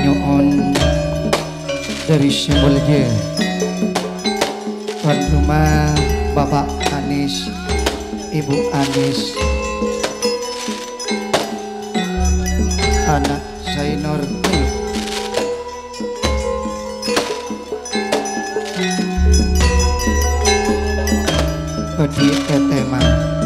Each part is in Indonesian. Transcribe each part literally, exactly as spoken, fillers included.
nyuun dari Semulje, tuan rumah Bapak Anis, Ibu Anis, anak Sainor, Odi Etema.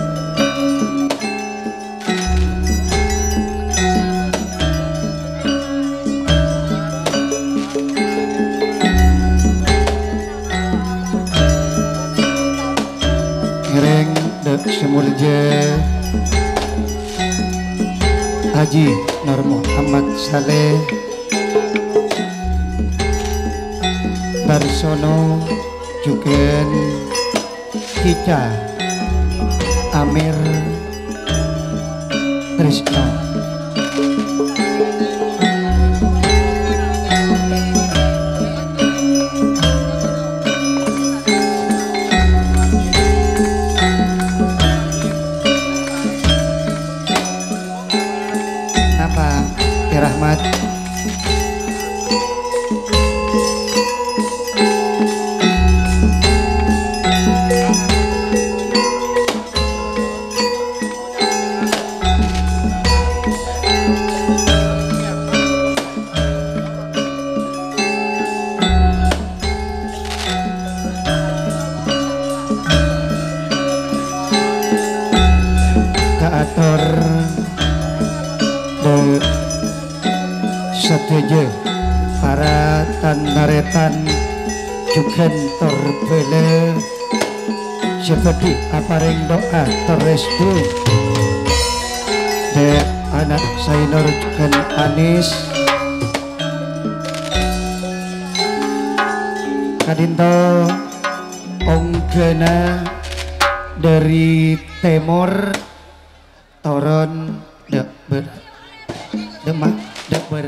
Ngereng dek Semulje Haji Nur Muhammad Saleh Barsono Jugen Kica Amir Trisno. Apa Ki Rahmat? Kaator de setuju para tandaretan juga torbele seperti apareng doa terrestu de anak Sainor juga Anis kadinto onggena dari Timur Toron dek ber demak dek ber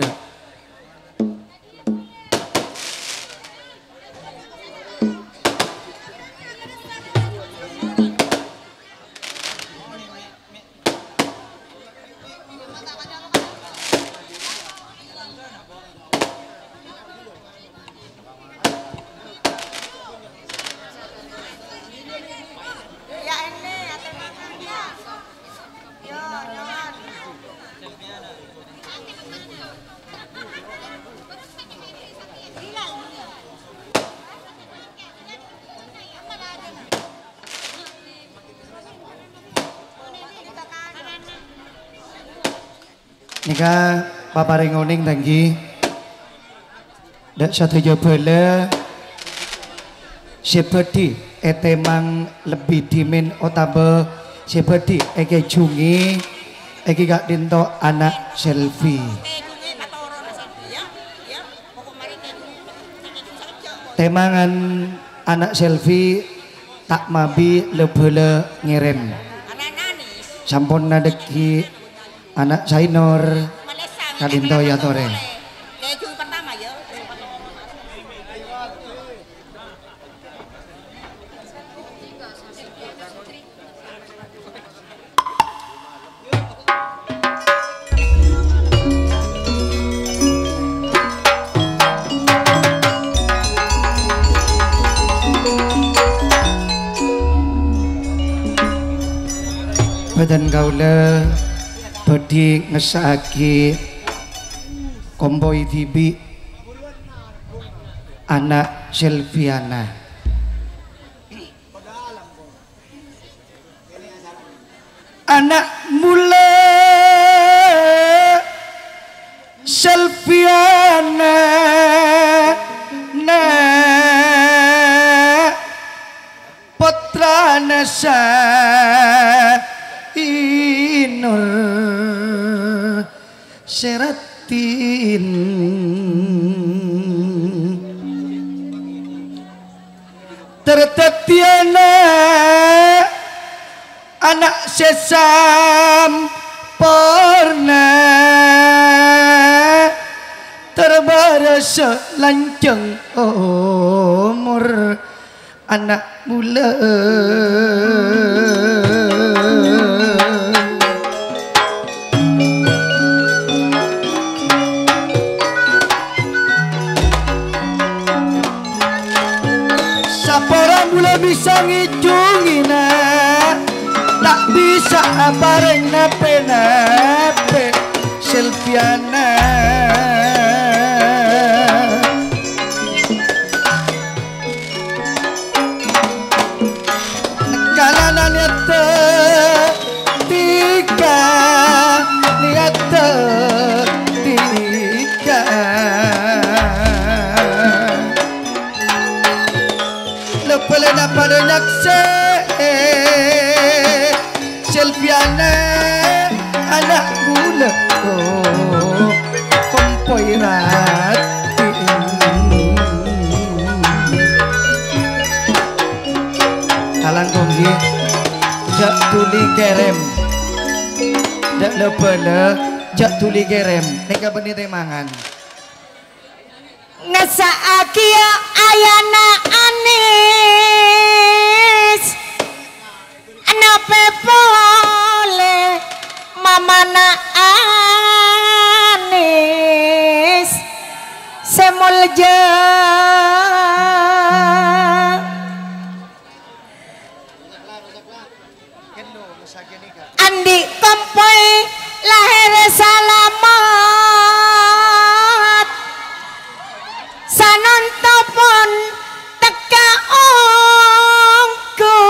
nika paparing uning tanggi dak satu jobele seperti etemang lebih dimin otabe seperti eke jungi eke gak dinto anak selfie temangan anak selfie tak mabi lebele ngirim sampun nadeki anak Sainor kadinto ya tore badan kaula badi ngesaki Komboi T V anak Selviana anak mula Selviana na putra nasa Inur Seratin tertetiana anak sesam pernah terbaras lanceng umur anak mula bisa ngicungi nak, tak bisa bareng nape-nape Silviana. Nekalanan nyata tiga nyata tiga lepelena pada nyakse Silviana anak gula oh kompoirat kalang konggi jak tuli kerem dak lepele jak tuli kerem neka beni temangan ngesa akia ayana anis anape pole mamana anis semulja andi kompoi lahir salamat sanon topon teka ongku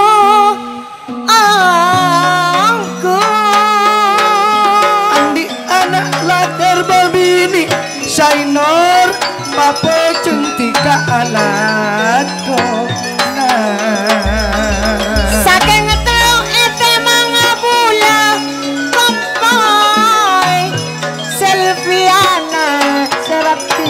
ongku andi anak lahir babini sainor papo centika alatko saking telu ete mangabula kompoi Silviana Serapti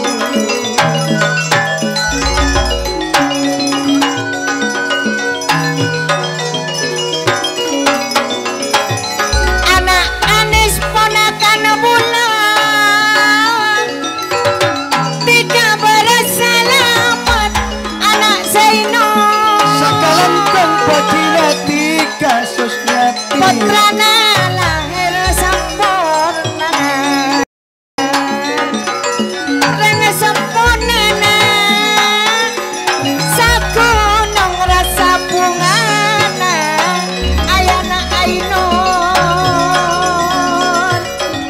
anak anis ponakan bulan tiga berselamat anak Zaino sakalantang pacilati kasusnya putrana lahir sempurna reng sempurna sakunung rasa bungana ayana Ainun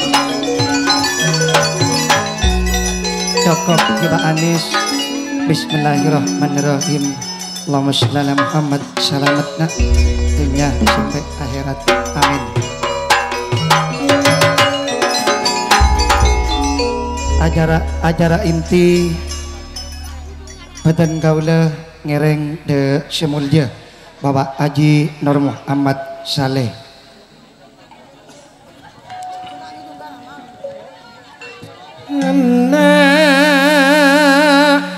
cukup kita Anis. Bismillahirrahmanirrahim. Allahumma sholli ala Muhammad salamatna dunia sampai akhirat amin. Acara acara inti badan kaula ngereng de semulja Bapak Haji Nur Muhammad Saleh. Anak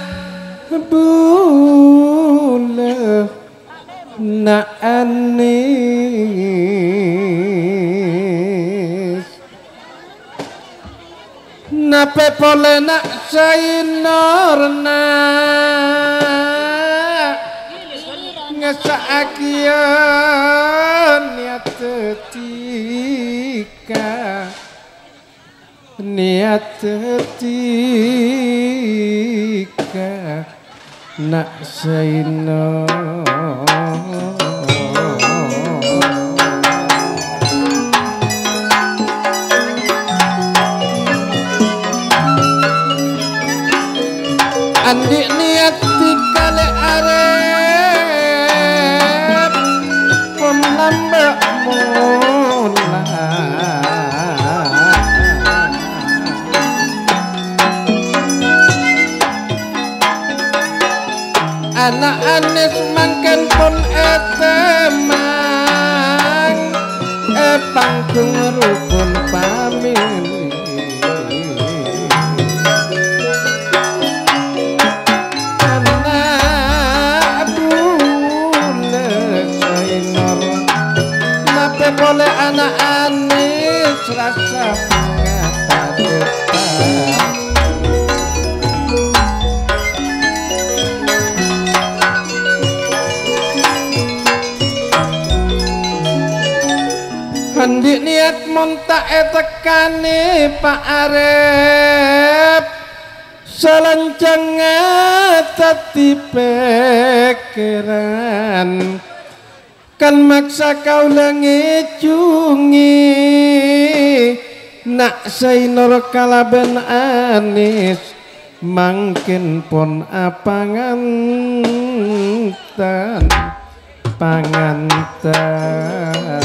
bula na anis nape pole nak sayinorna ngesaakian niat tetika niat tetika nak sainor andi niat dikale arep penambah mula anak anis mangken pun etemang epanggung rukun pamili oleh anak anis rasa mengatakan handi niat montak etekane Pak Arep Salancang tati pikiran kan maksa kau langecungi nak sainor kalaben anis mangkin pon apangantan pangantan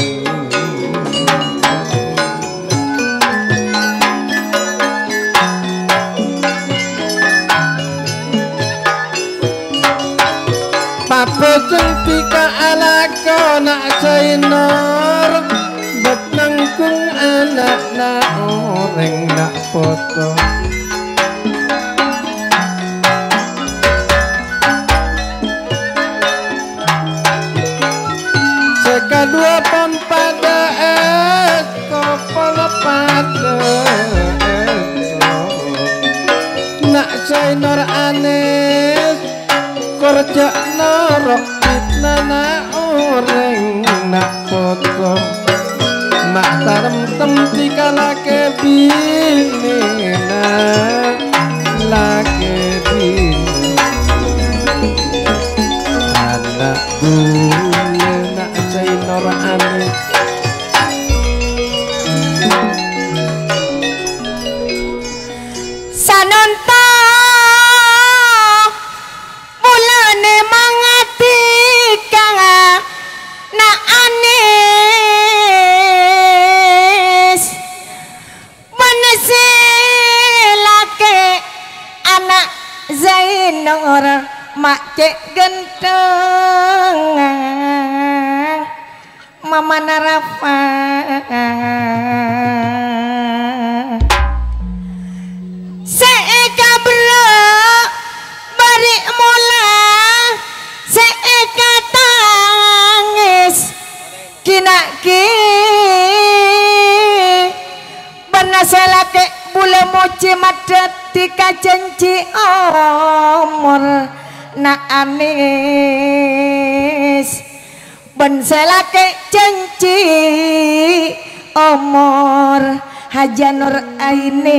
Papeteng pika alako nak sainor bet nangkung anak na orang nak foto sekadua pampada es kopol pada nak sainor anes kerja norok fitna na orang nak foto mak tarem temti kalake bini na lake bini anak bule nak sainor ane sanonto bulane mangati kang na anis menesilake anak Zainor mak cek genteng mama narafa seeka bro bari mula seeka tangis kinaki benaselake bule moci madet tika janji omor na anis ben selake janji omor hajanur aini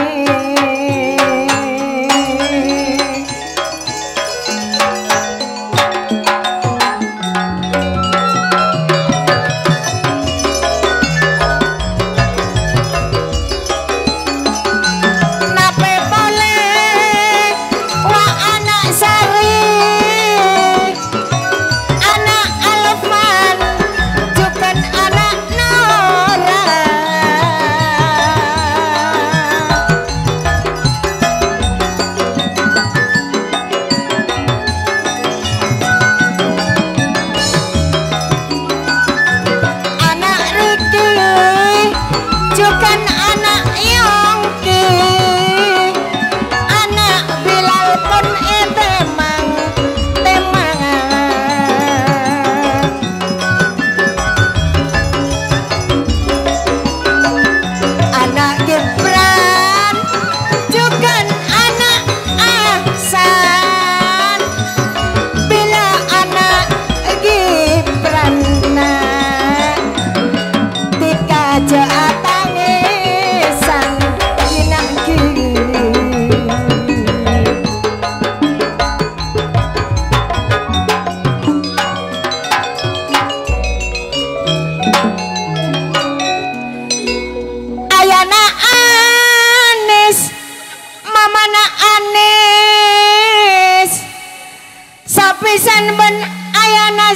pisan ben ayana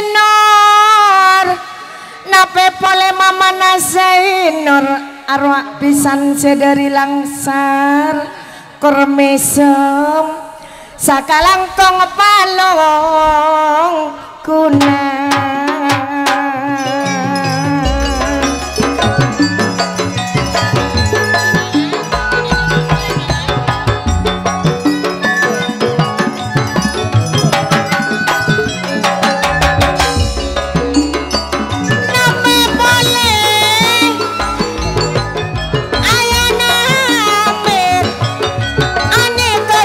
Zainor nape pole mamana Zainor arwah pisan sedari langsar kormesem sakalangkong palong kuna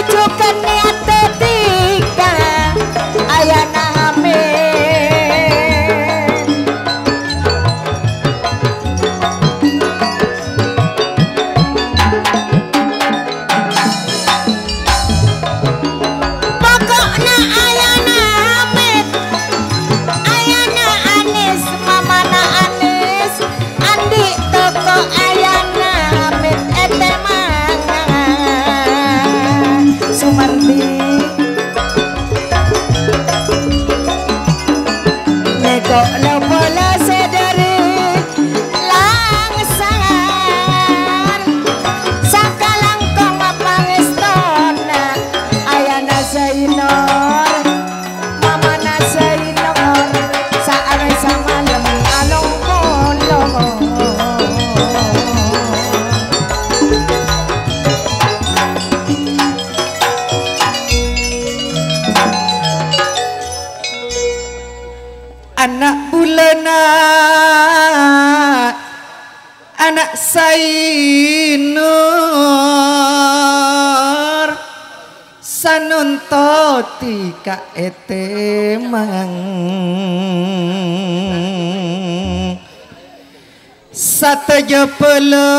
ayana hamil sanunto tika etemang sateja pele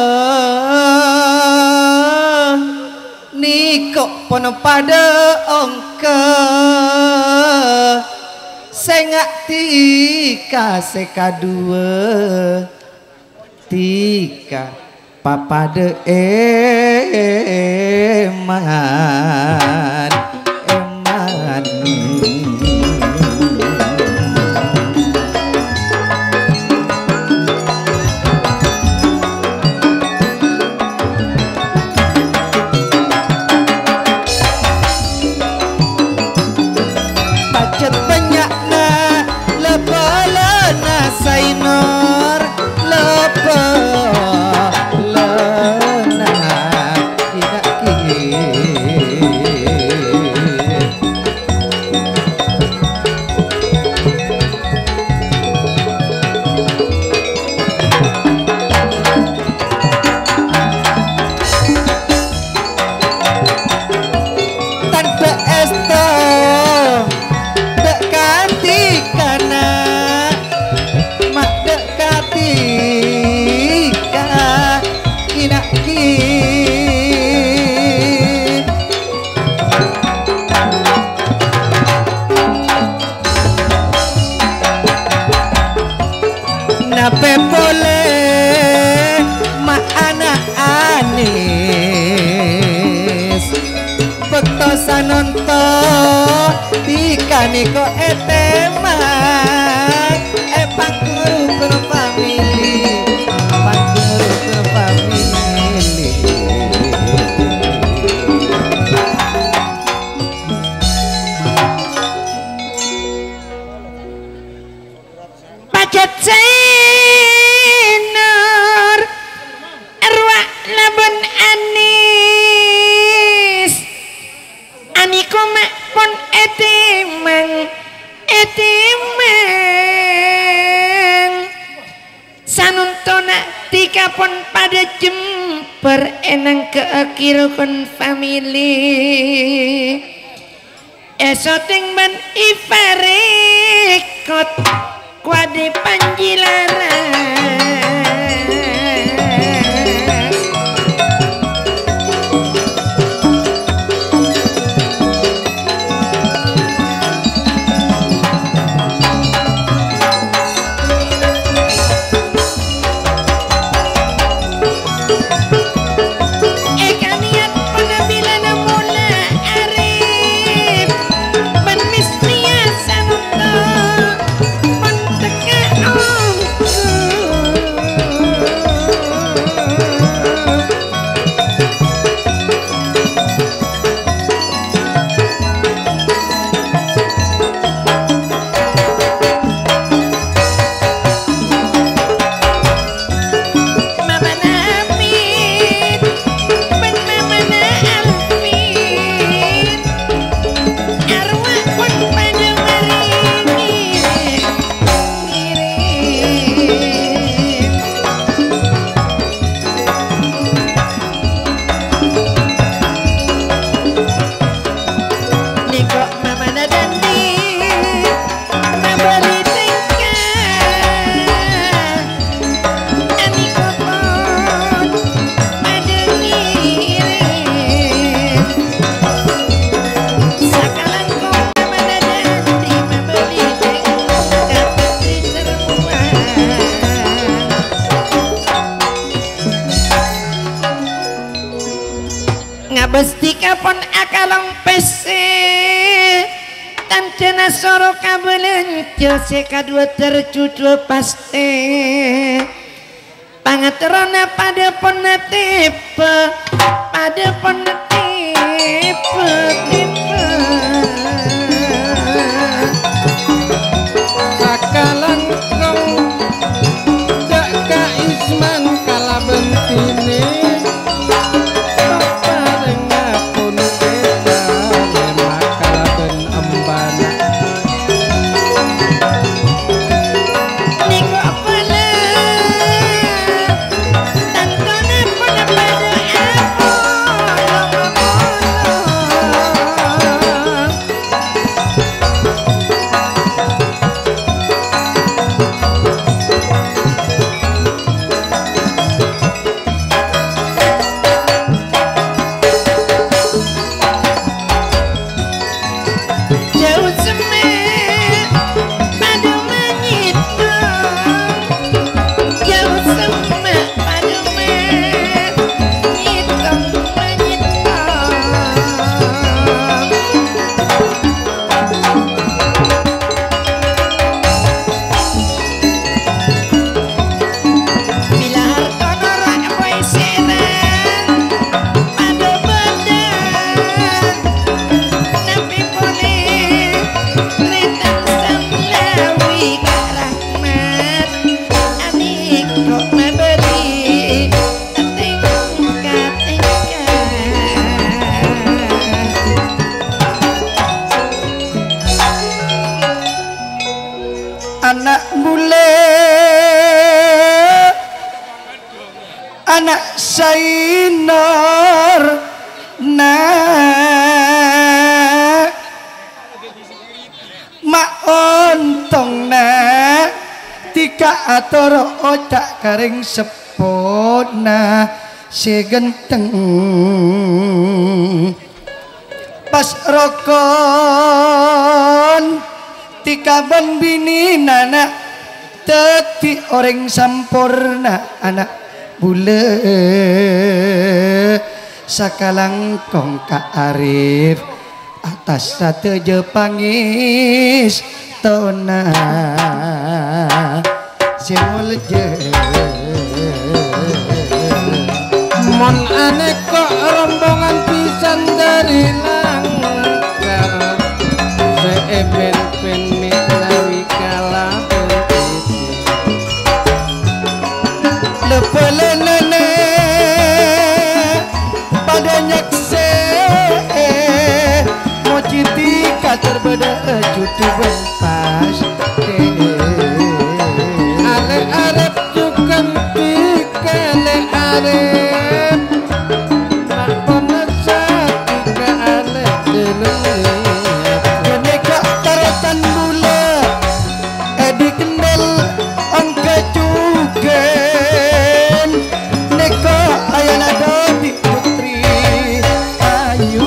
niko pono pada ongke sengak tika seka dua tika papade eman eman pacet banyakna lebalana sainor lepa nape boleh ma anak anis bekto sanonto dikani ko etemang e pangkuru kuru family pangkuru kuru family Pacat Zainur arwah labun anis aniko mak pon etimang etimang sanuntona tika pon pada jemper enang keakirukun family esoting ban ifarekot kuade panjilaran ngabestika pon akalong pese tancena soro kabelenco seka dua tercucul paste pangaterona pada pon tipe pada pon tipe tipe sakalang kong dak ka isman kala bentine Sainor na mak ontong na tika atoro otak karing sepona si genteng pas rokon tika ban bini nana teti orang sampurna anak bule sakalangkong ka Arif atas sate Jepangis tona simul je mon aneh kok rombongan pisan dari langgar seeben pen mitrawi kala lepelene pada nyekse mociti katerbeda cutu benpas ale arep cukan pikale arep nak ponesa tika ale delele kene kok taretan bula edi kendel angka cuken neko ayana dodi putri ayu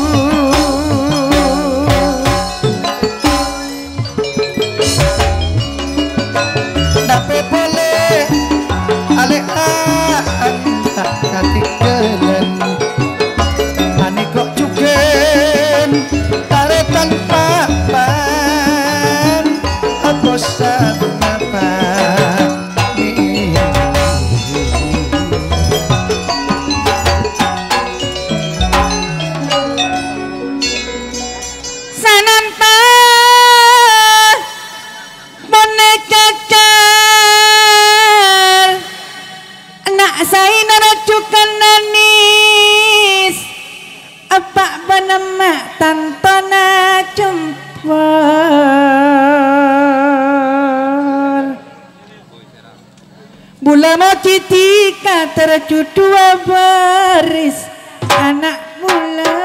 dape boleh ale tak katikelan ane kok cuken taretan papan abosan apa sanampa boneka cacar anak saya naracukan nanis apa benama tantona jempol bula mau citika tercudua baris anak bula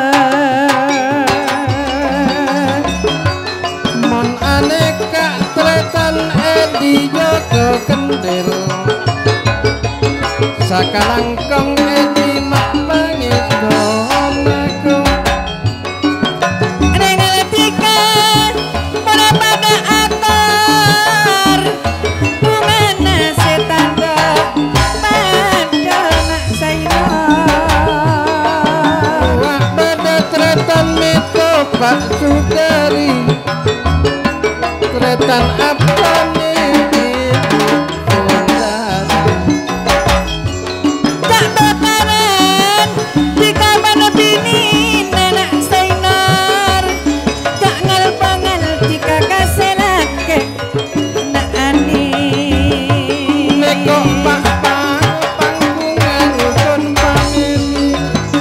mon aneka tretan edi joko kendel sakalangkong edi mak bangis donaku Rengaltika pada pada akar bungana setanda pada nak saya wak bada tretan mito pak sudari tretan apa nih tak bakaran jika mana bini nenek sainar tak ngal-bangal jika kaselake nak ani neko pak pang panggungan rukun famili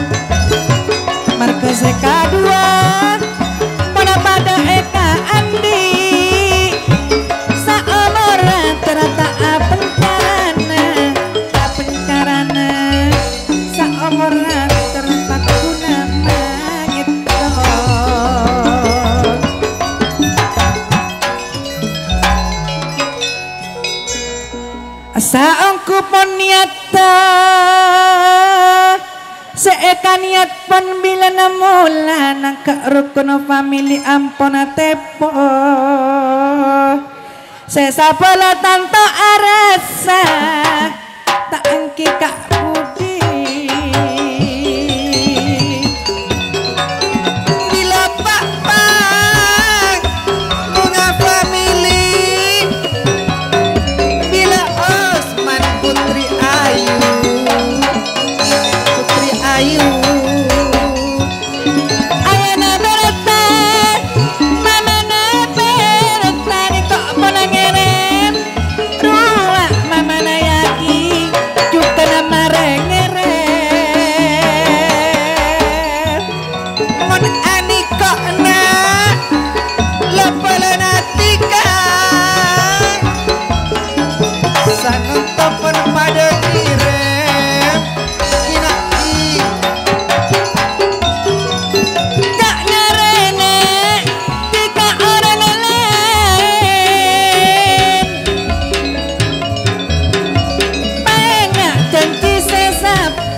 marga seka dua pada pada eka andi saomora terata pencarana pencarana saomora terempat guna gitu saongku pon niata seeka niat pon bila namula nangka rukun famili ampona tepo sesapala tanto arasa tak engki kak budi bila pak pak bunga famili bila Osman putri Ayu putri Ayu ayana berata mama na berata ni kok menangerem ruak mama na yaki juga nama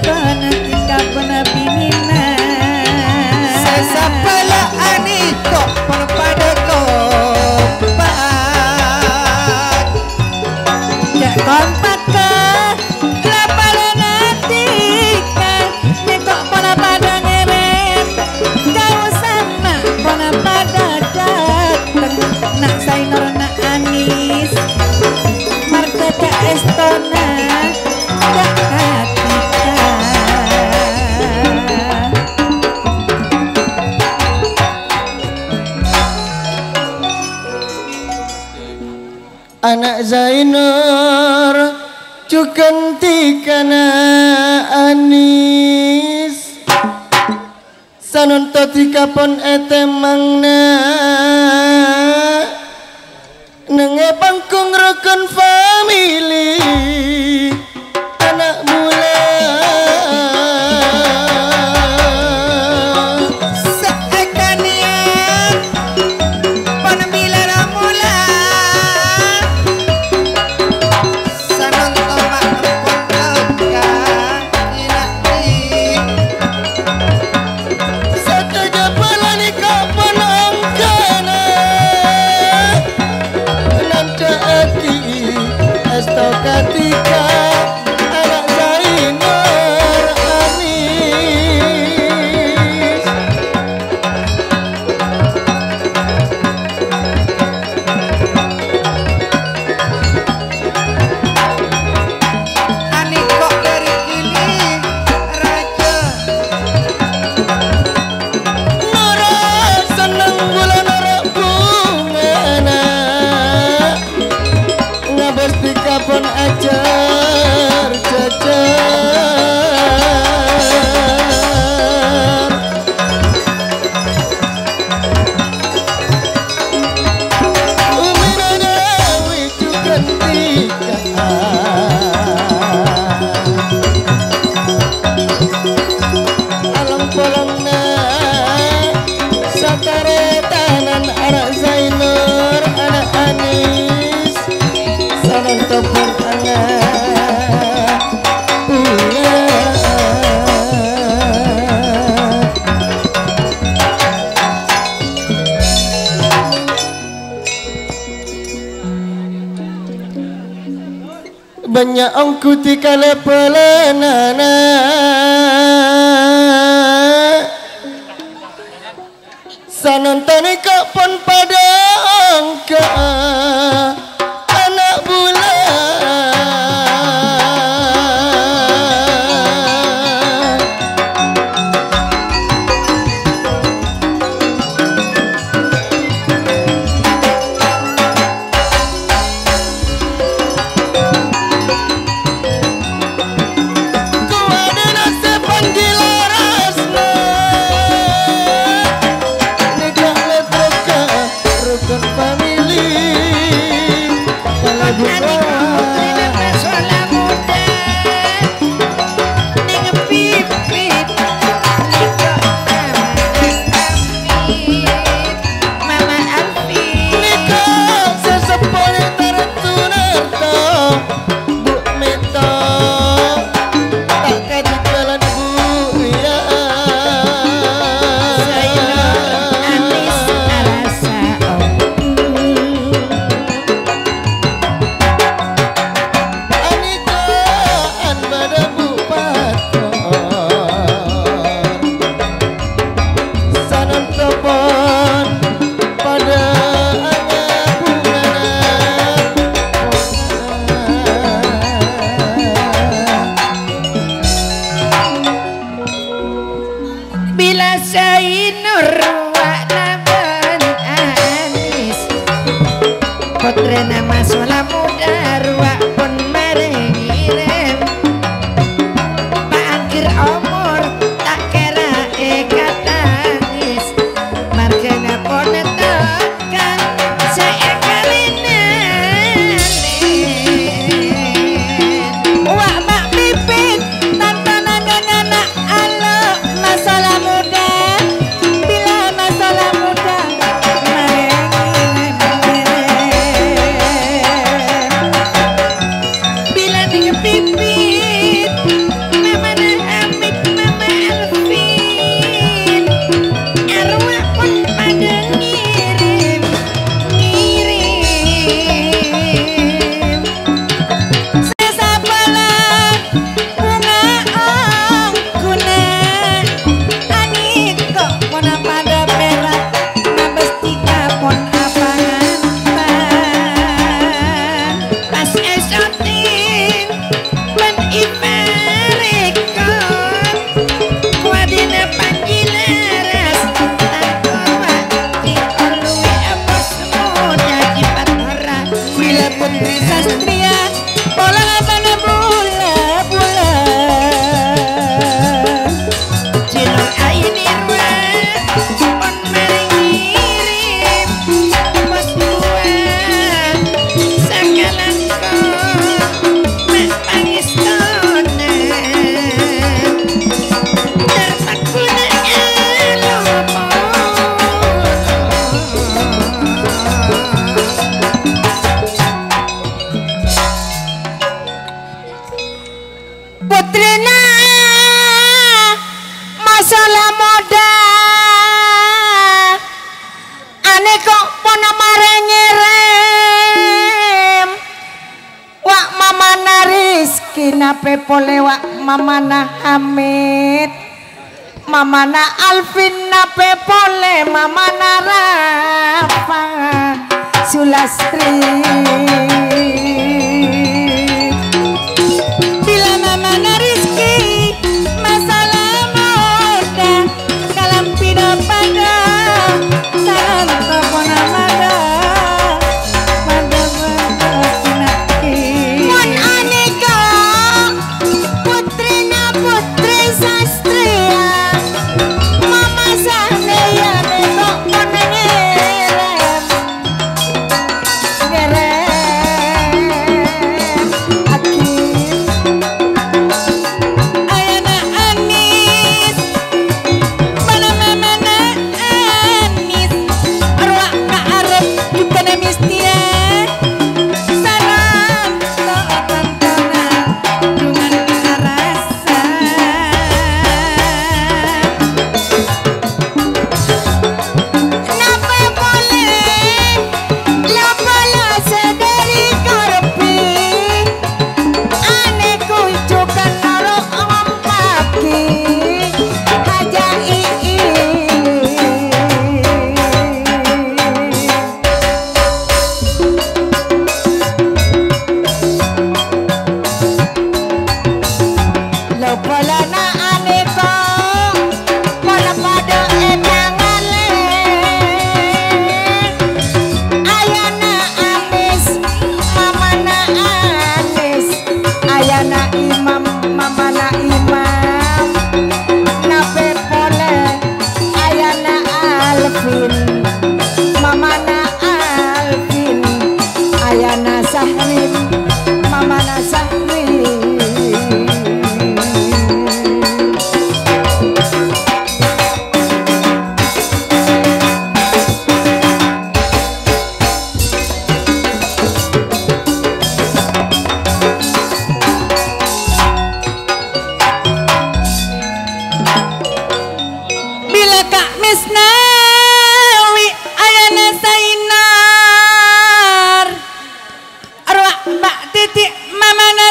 kona tika pona bimina sesapala ani kok pada kompak jak kompak ke lapala natika nekok pona pada ngerem kau sama pona pada dateng nak sainor nak anis marga ka estona jak katika anak Zainur cukan tikana anis sanon totika pon etemangna nenge bangkung rukun family anak mula seekanian pon bila mula sanon tomak pon alka inati satu jepalani kapan angkana nanti aki estokatika anak Zainur anis ani kok dari kili raja nora seneng gula nora bungana ngabers di kapon ajar jajar uminana wijukan tika alam polongna sakaretanan anak Zainur anak anis sanan topon anak punya banyak ongku tika lepelenana sanon tani kok pon pada angka anak bulan ku ada nasib panggilan rasna nikah letreka rukun family kalau bukan masalah muda ning pipit nikah mama Alfi nikah sesepole tertunarto Bu Mita tak kaji jalan Bu ya anis arasa anikaan pada Bu Paton sanon topon pada anak bunga bila Zainur wa naman anis putra nama sola muda ruak pun marengirem akhir umur tak kira eka tangis margana pun tekan seekalinen wak mak pipit tantangan anak alo masalah muda bila masalah muda marengirem masalah modal ane kok pono mareng ngirim wak mamana Rizki nape pole wak mamana Hamid mamana Alvin nape pole mamana Rafa Sulastri bila mamana Rizki masalah muda kalam pida pada santo pona mada mada mada pinaki mon aneka putri na putri sastria mama sane ya netok pona ngerem ngerem akhir ayana anis mana mamana anis arwah ka arep juga na mistia salam to'atan tona dungan arasa napa boleh lapala sedari karpi ane kuncukan naro ompaki aja ii lapala na ane ko wala pada enangale ayana anis mamana anis ayana imam mamana imam nape pole ayana Alvin mamana Alvin ayana Sahrin mamana Sahrin bila Kak Misnawi ayana Sainar arwah Mbak Titi mamana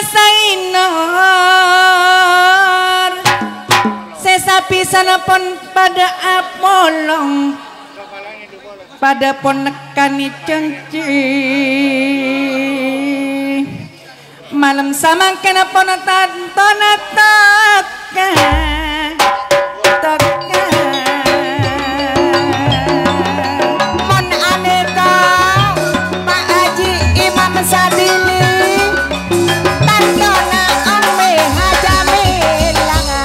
Sainar sesa pisan pun pada apolong pada pun nekani cenci malam samangken pun tantona toka toka mon aneka Pak Haji Imam Sadili tantona ame hajamilang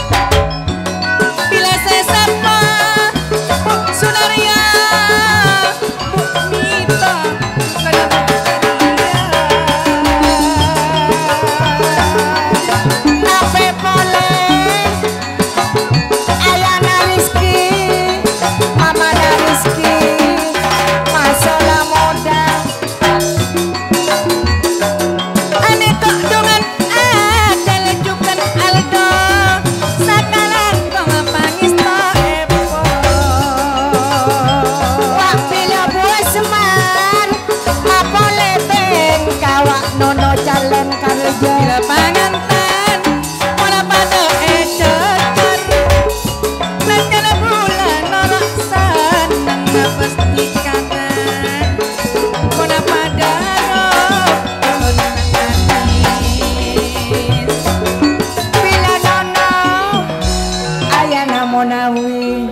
bila saya sapa Sunaria Bu Mita kada nape pole ayana Rizki mamana Rizki masalah modal ane kok dongan ada lejukan Aldo sakalan kok ngapangis to epo wak bila buah semar mapole beng kawak nono calon kerja bila pangantan mola pada ecokan nakala bulan norak sanang nafas nikanan mola pada roh anis bila nono ayana monawi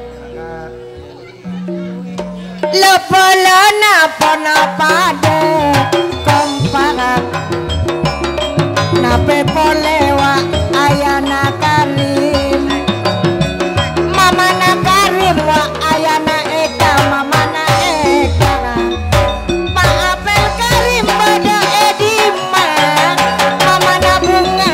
lepala napa napa de komparak nape pole wa ayana Karim mamana Karim wa ayana Eka mamana Eka Pak Apel Karim pada Edima mamana Bunga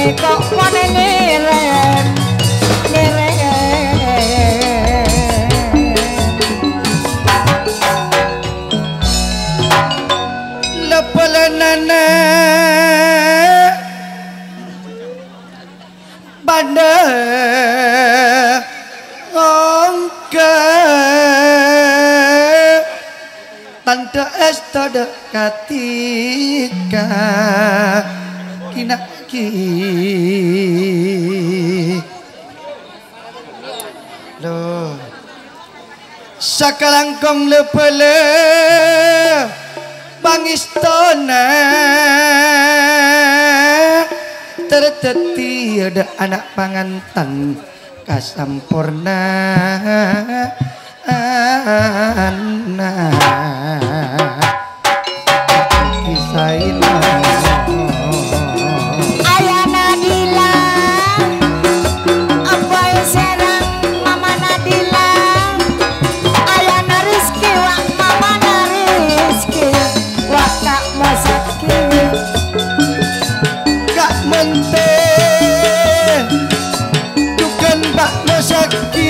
kok kone ngerem ngerem lepelenana banda ongke tanda estada katika kinaki loh sakalangkong lepele bangistona terteti ada anak pangantan kasampurna anak kisaina ayah Nadila apoy serang mama Nadila ayah Nariski wak mama Nariski wak kak Masaki gak mente bukan Pak Masaki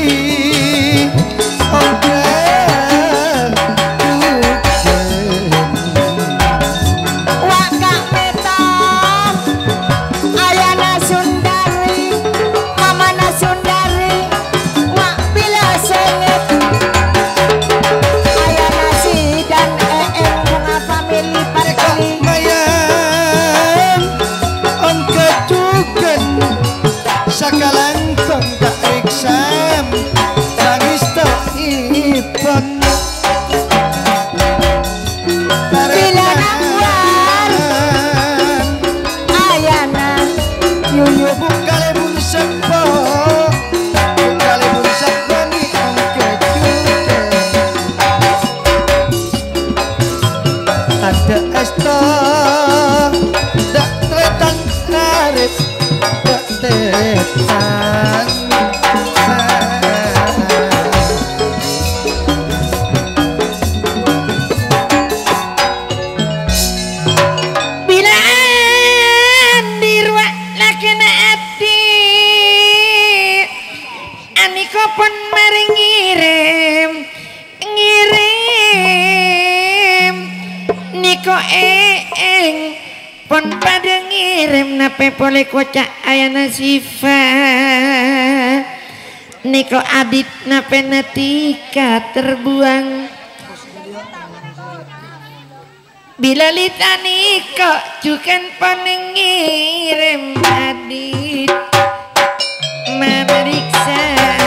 sakalangkong gak eksam nangis to ipon bila nangwar ayana yuyu bukale bun sepo bukale bun sepo ni angke juga ada esto dak tretan narit dak tretan bila dirwa lakena ati aniko pun mari ngirim ngirim niko eng pun pada ngirim nape boleh kocak ayana sifa niko adit nape natika terbuang bila litani kok jukan pengirim adit memeriksa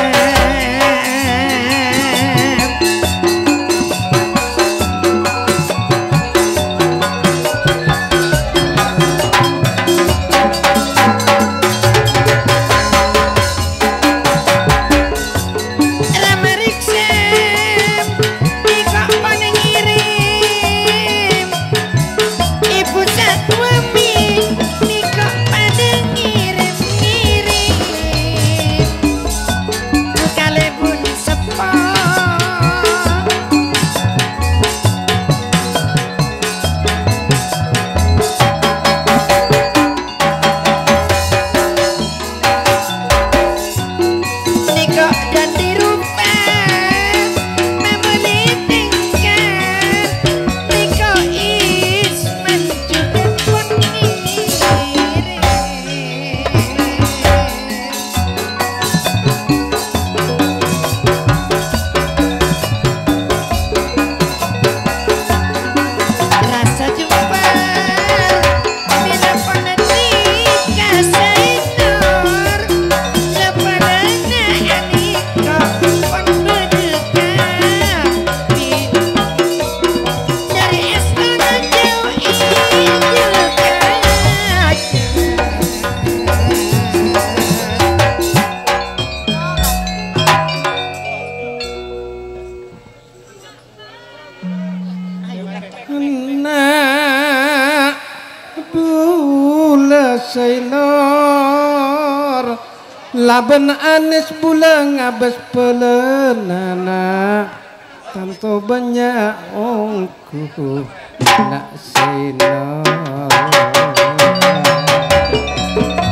Sailor laban anis bulang abas pelenana tanto banyak ongku nak sailor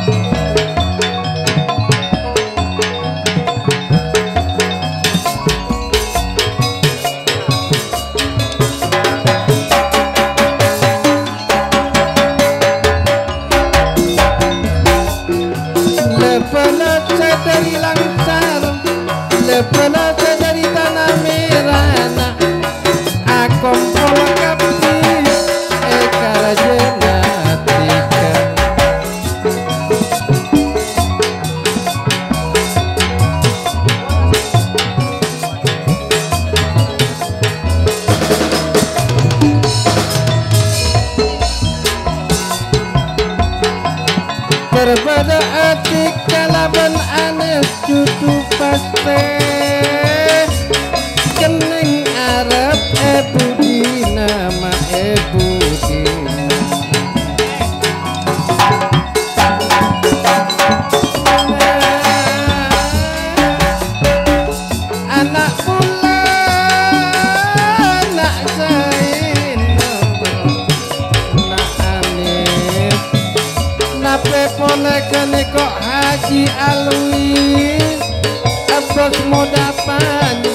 berbeda hati kalaban anes cucu paste kening Arab Ebu Dina ma Ebu Dina anak pula anak Zainab nak Anif nape ponekan kok Haji Alwi abos moda panji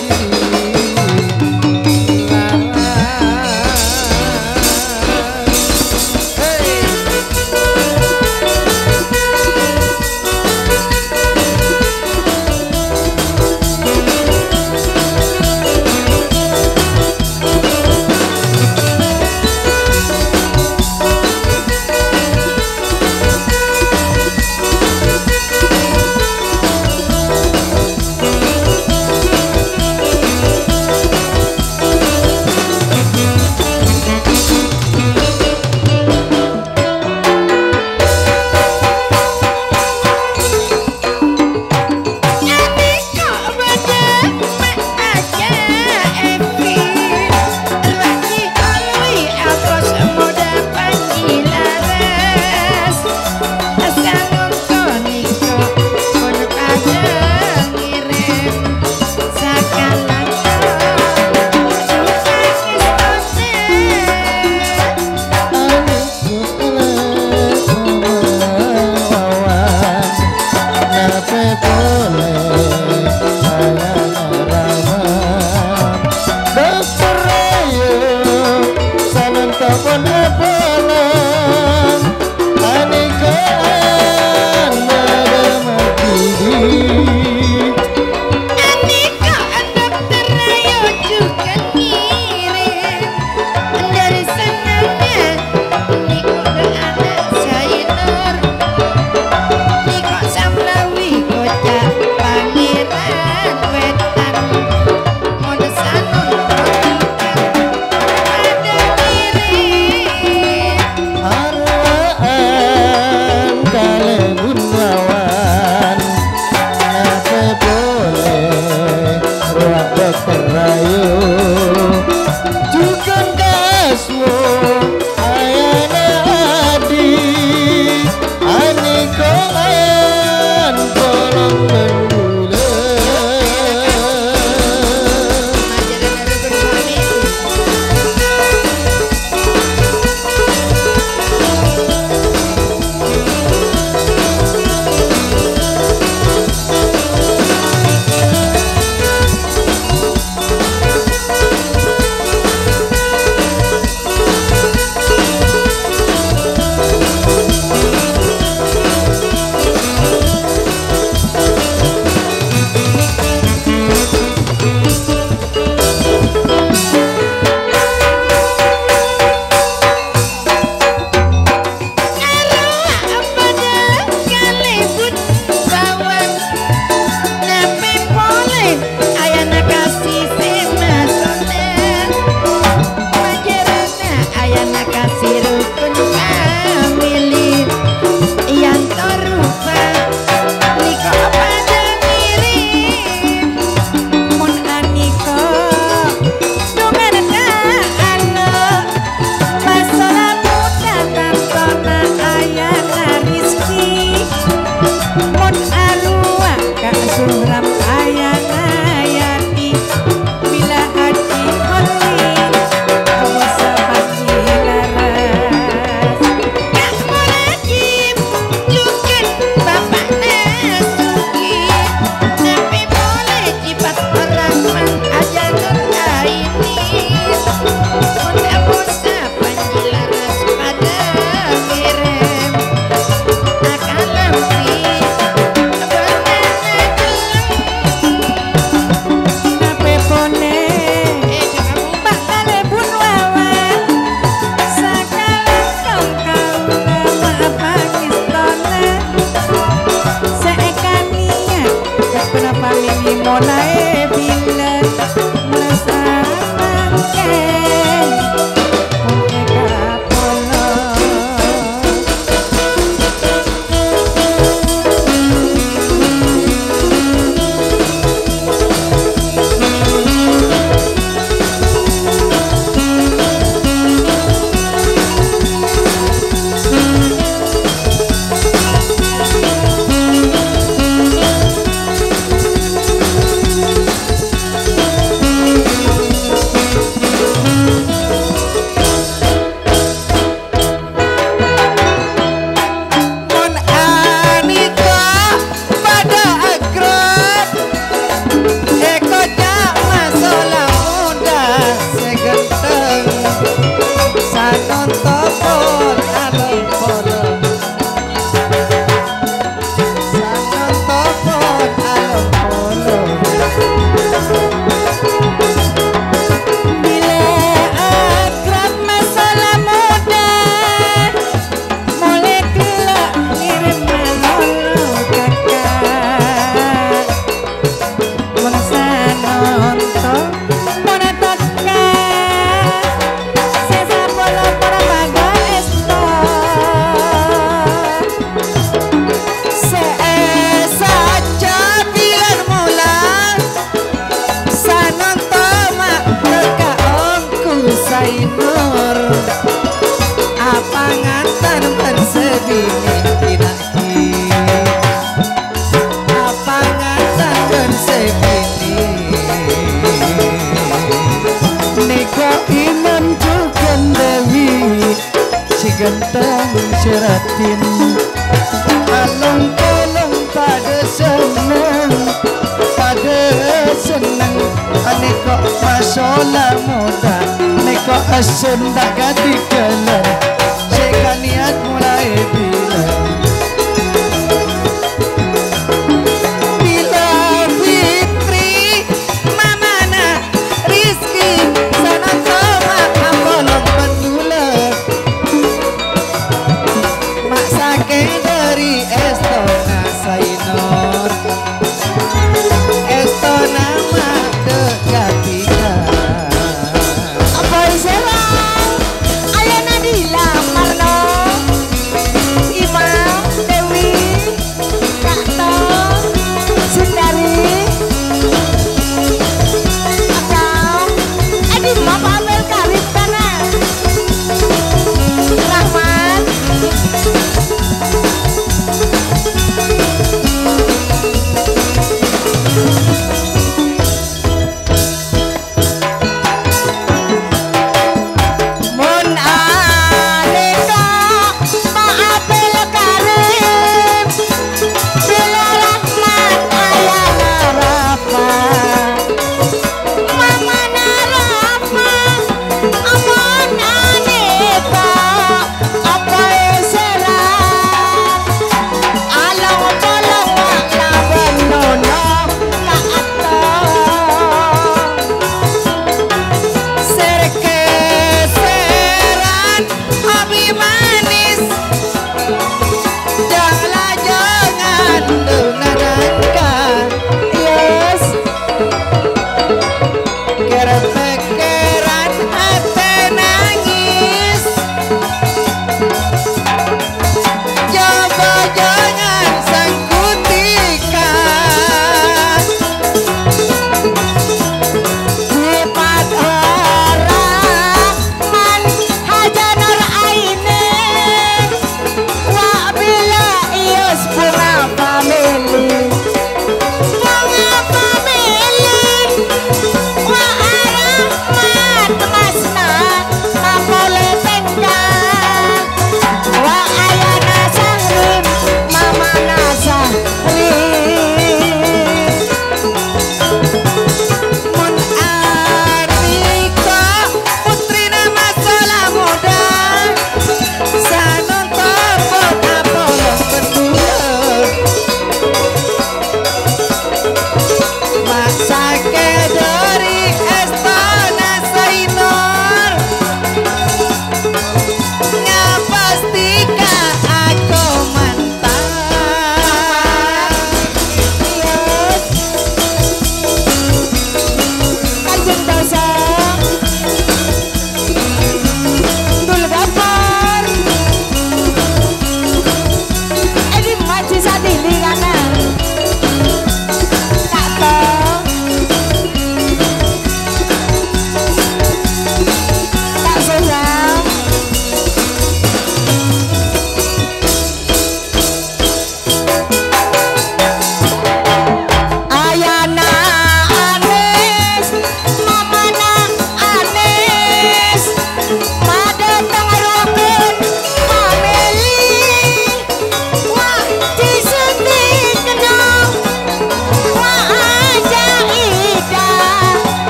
batin alung-alung pada seneng pada seneng ane kok masalah muda ane kok asen tak ganti kelan seka niat mulai bilang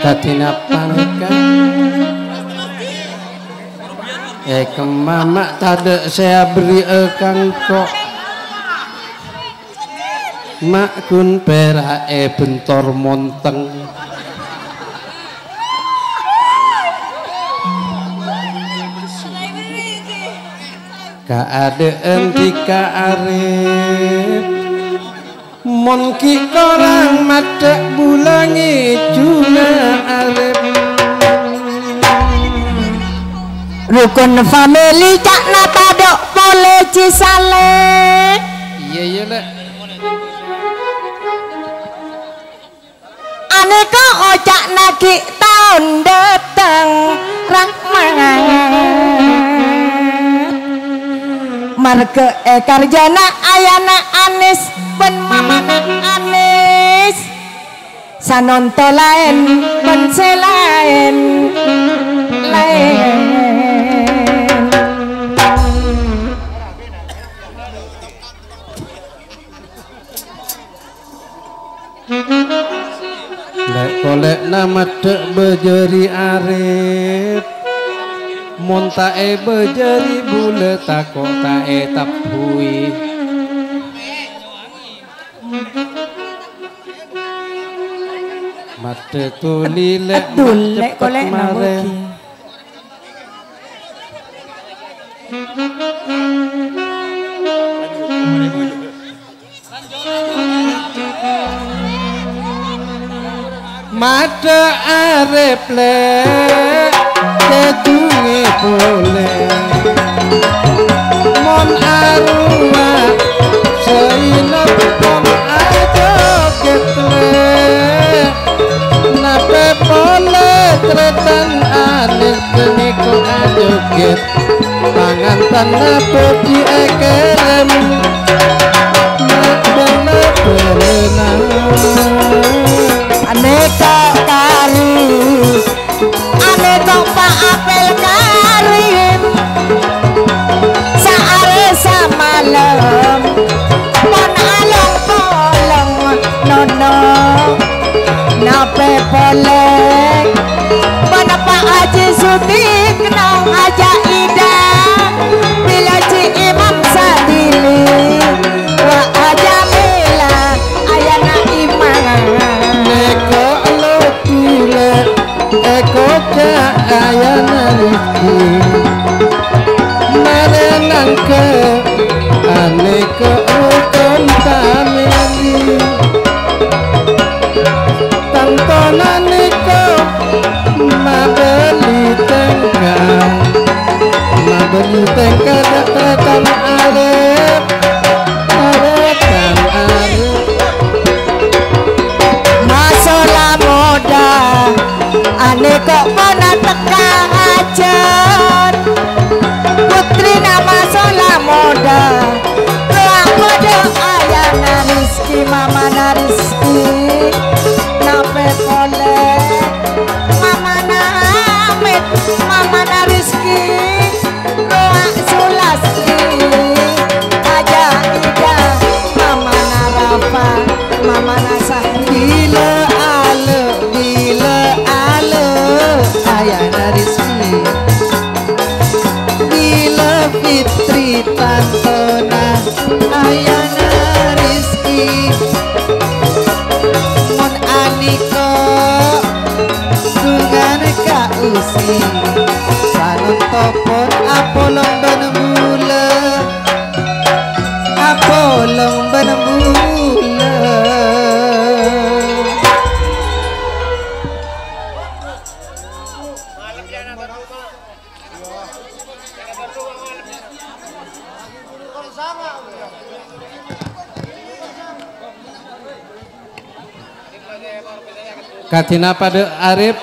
katina pangkat eh kemamak tade saya beri ekang kok mak kun pera e bentor monteng keadaan tika arep mon ki korang madak bulangi juga arep rukun family cak nata dok boleh cisale iya iya lek aneka ocak nagi tahun datang rahman marga ekar jana ayana anis ben mamana anis sanonto lain ben selain lain lek kolek nama dek bejeri arep monta e bejeri bule tako ta e tapui mate tuli lek dulek kolek nama mate arep lek kedunge boleh mon arua seinap mon aja ketle nape boleh tretan anis niku ajoget tangan tanah di ekerem nape berenang aneka kari aneka pak apel karim saare samalam pon along polong nono nape polek mana pak Haji Sutik nong aja ida bila ci imam sadili wa aja mila ayana imam neko lo tule eko ayana riki marenang ke aneka ukon tameli tontonan niko mabeli tengkang mabeli tengkang datang arep arepan arep masalah moda ane kok mana teka ajar putri nama solah moda doa moda ayana rizki mama na rizki nape boleh mama na amit mama na rizki doa sulasli aja ida mama na rafa mama na sahri bila ale bila ale ayana rizki bila fitri tantona ayana rizki mon aniko dungan ka usi sanun topon apolong benemula apolong benemula katina pada arif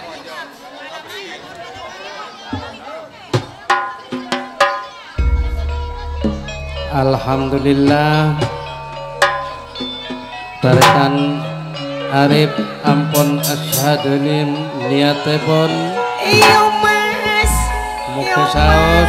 alhamdulillah tarikan arif ampun asyhadu niatipun iyo mas muka saos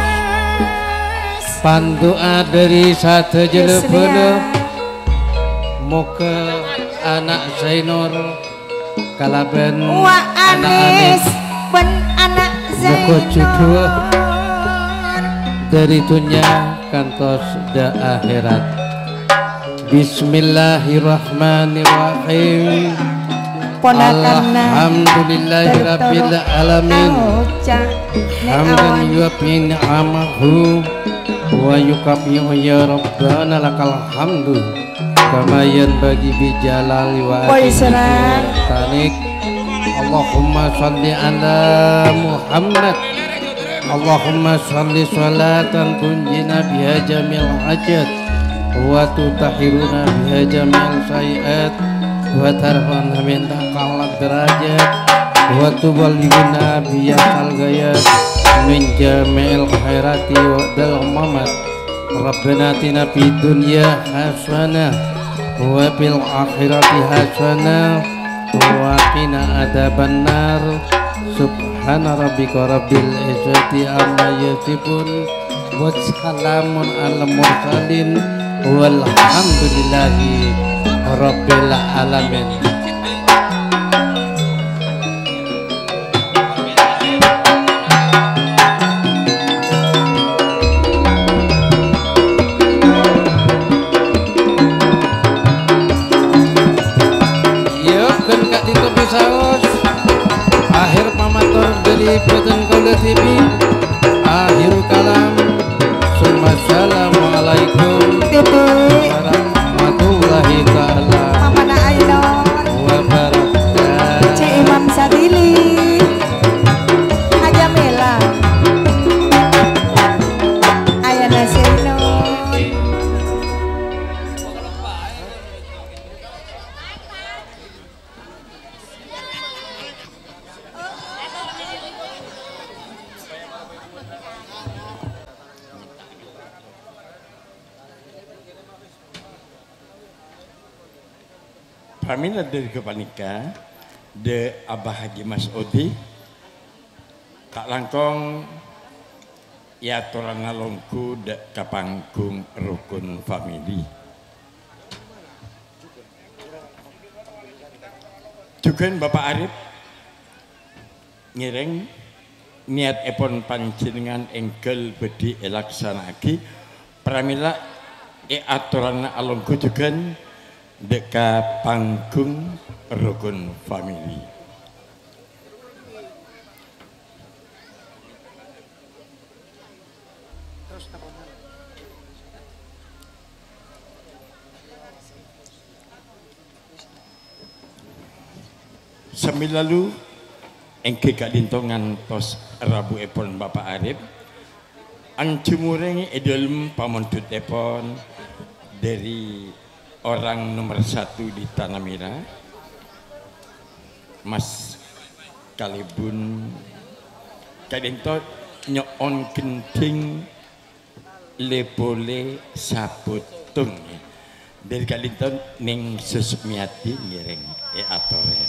pandoa dari satu jelebele muka anak Zainur kalaben wa anis ben anak Zainur dari dunia kantos da akhirat. Bismillahirrahmanirrahim. Alhamdulillahirabbil alamin. Hamdan yuwaffi ni'amahu wa yukafi'u ya rabbana lakal hamdu kama yanbaghi bi jalali wa ajlihi. Allahumma shalli ala Muhammad. Allahumma shalli salatan tunjina biha jamil hajat wa tutahhiruna biha jamil sayiat wa tarfa'na min taqallad derajat wa tuballighuna biha sal gayat min jamil khairati wa dal mamat. Rabbana atina fid dunya hasanah wa fil akhirati hasanah wa qina adzabannar. Subhana rabbika rabbil izzati amma yasifun wa salamun alal mursalin walhamdulillahi rabbil alamin. Yuk kan kak ditutupi saus. Akhir pamatur dari Beten Kaula T V. Akhir kalam. Assalamualaikum warahmatullahi ta'ala wabarakatuh. Cik Imam Sadili Aja Mela Ayana Zainur. Pamina dari kepanika de Abah Haji Mas Odi Kak Langkong ya torana longku de kapanggung rukun famili juga Bapak Arif ngireng niat epon panjenengan engkel bedi elaksanaki pramila e aturana alongku juga deka panggung rukun famili. Sami lalu engke gak dintongan tos Rabu epon Bapak Arif ancumurengi edolum pamontut epon dari orang nomor satu di Tanah Merah, Mas Kalibun kadento nyoon kenting lepole saputung dari kadento ning Susmiati ngiring e atore.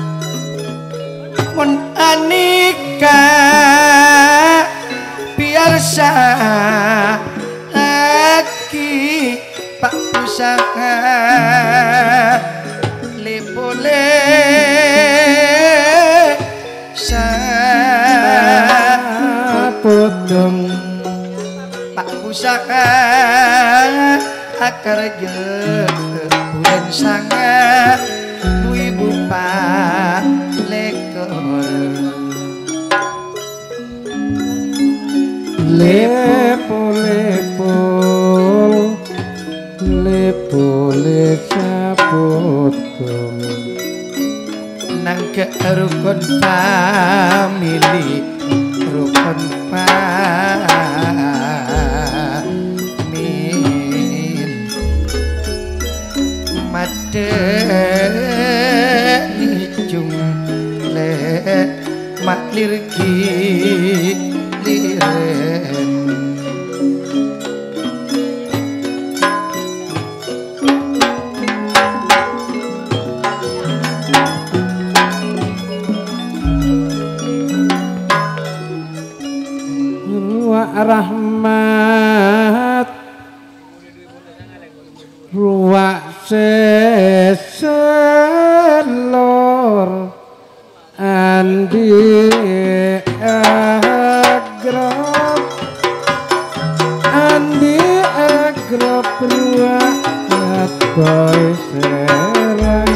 Mon anika biar rezeki Pak usaha le boleh saputung Pak usaha kerja bulan sangat nu ibu Pak lekor lepo lepo lepo le saputung nang ke rukun famili rukun famili madeni jumle maklir giliran rahmat ruwak seselor andi agrop andi agrop ruwak boy serang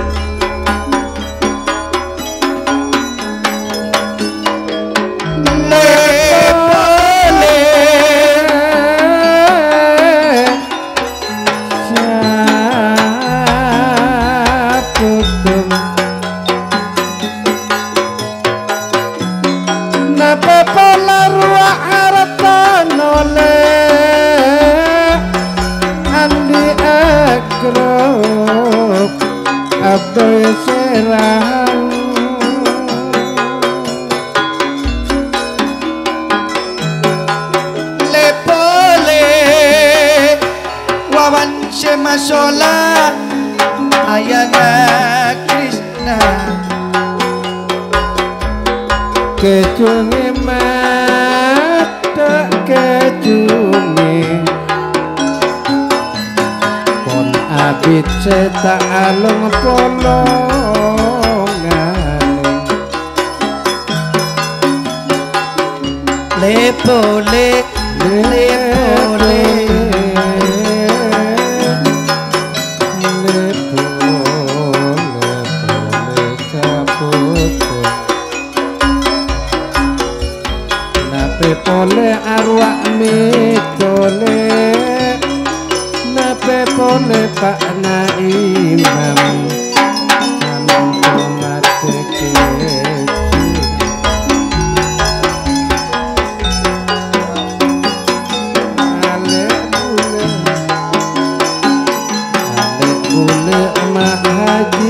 Abdul serang le boleh wawan semasola ayana Krishna kecungi mata kecungi pon abit seta alung polongan le boleh le boleh pole arwah mitole nape pole Pak Naimam namun mate kecil ale bule ale bule Mak Haji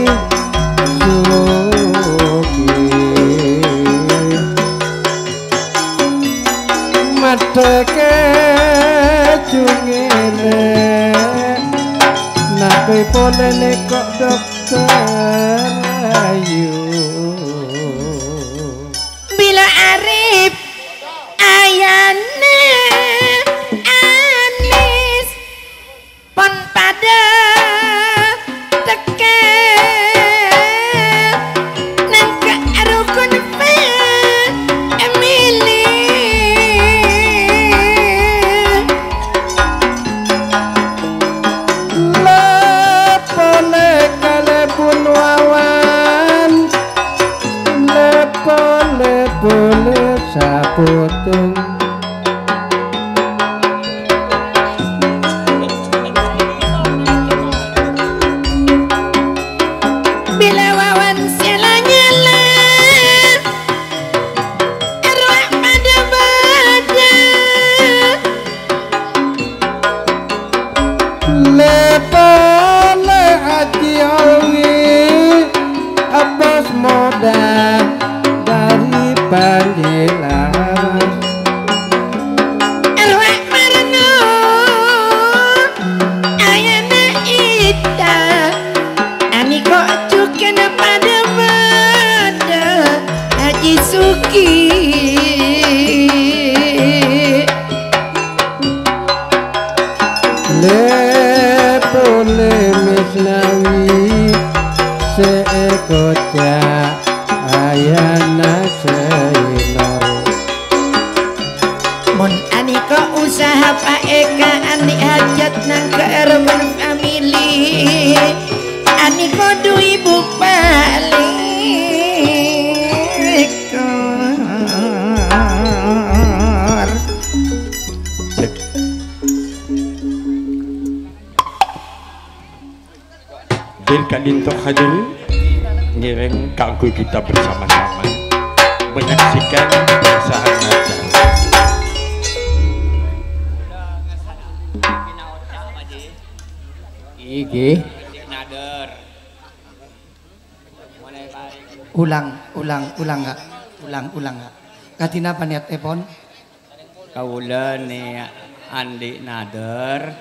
teke jungile nape pole nekok dokter ayu bila arif ayane anis pon pada teke nang karukun Emily boleh saputung bila wawan sela nyala arwah pada badan lepole aji awi abbas moda dari panggilan arwah marno ayana ita ani kok cuken pada badan Haji Suki Lepole misnawi seekota ayana seinor Mun aniko usaha Pak Eka ani hajat nang keerban family aniko du ibu balik Bir kadinto hadir ngiring kanggo kita bersama-sama menyaksikan keresahan Natal. Iki Ulang, ulang, ulang enggak? Ulang, ulang enggak? Katina paniat epon? Kaula ni Andi Nader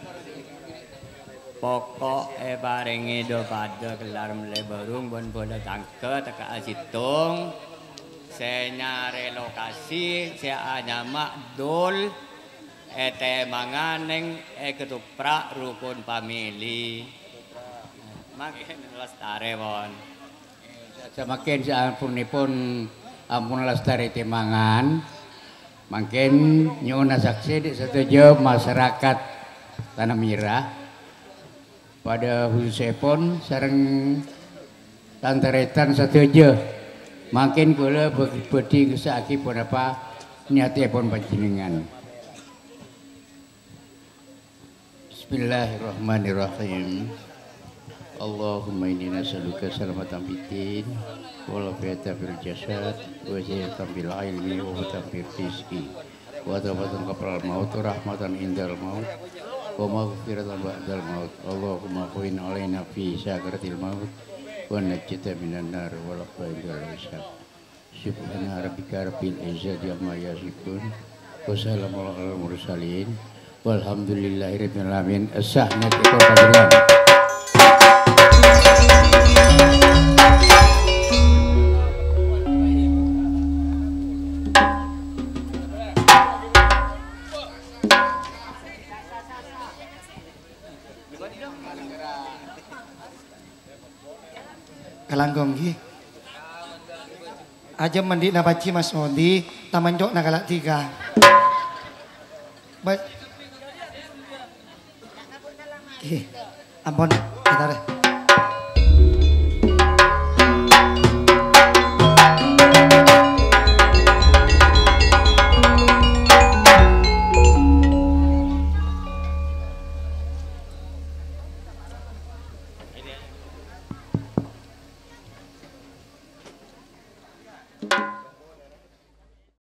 pokok e barengi do pada kelar mele barung bon bola tangke teka asitung senya relokasi saya anyama dol ete manganeng e ketuprak rukun famili makin lestare bon semakin saampunipun ampun lestari timangan makin nyuwun saksi setuju masyarakat Tanah Merah pada khususipun sareng tanteretan setuju makin kula bedi ngesaki pun apa niatipun panjenengan. Bismillahirrahmanirrahim. Allahumma inni nas'aluka salamatan fiddin wa lafiyatan fil jasad wa ziyadatan fil ilmi wa hudatan fil rizqi wa tawbatan qabla al-maut rahmatan indal maut wa maghfiratan ba'dal maut. Allahumma qin alaina fi sakaratil maut wa najjita minan nar wa laqaidal hisab. Subhana rabbika rabbil izzati amma yasifun wa salamun alal mursalin walhamdulillahi rabbil alamin. Sahna kita panjenengan. Kalanggong gi. Aja mandi nabaci Mas Mondi, taman jok nagalak tiga. Baik. Ampun, bentar.